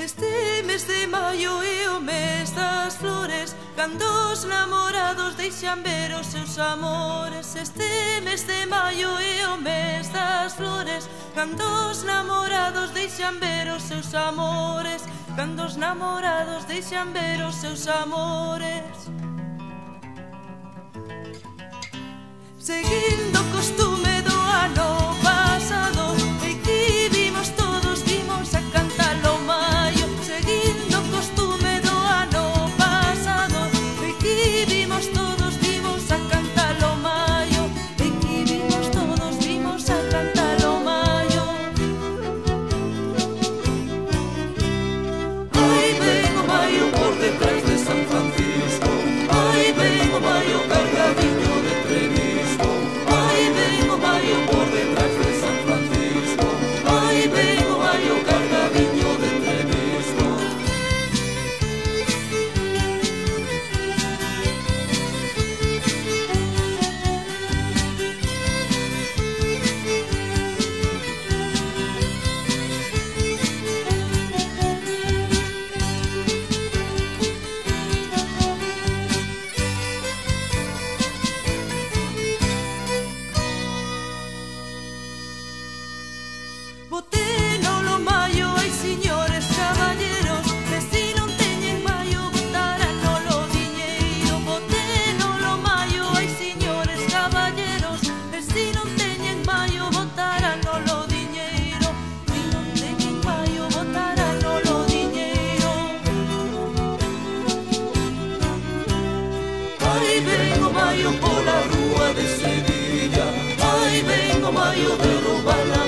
Este mes de maio é o mes das flores, cando os namorados deixan ver os seus amores. Este mes de maio é o mes das flores, cando os namorados deixan ver os seus amores. Cando os namorados deixan ver os seus amores. Seguindo o costume do ano pasado, e que vimos todos, vimos a cantar o maio. Seguindo o costume do ano pasado, e que vimos todos, vimos a cantar o maio. E que vimos todos, vimos a cantar o maio. Ai, ven o maio por detrás de San Francisco. Ai, ven o maio cargadinho de Treviso. Ai, ven o maio por detrás de San Francisco. Ai, ven o maio cargadinho de Treviso. Boteno lo maio, ai señores caballeros, que si non teñen maio botarán o diñeiro. Boteno lo maio, ai señores caballeros, que si non teñen maio botarán o diñeiro. Si non teñen maio botarán o diñeiro. Ai, ven o maio pola rúa de Sevilla. Ai, ven o maio de roubar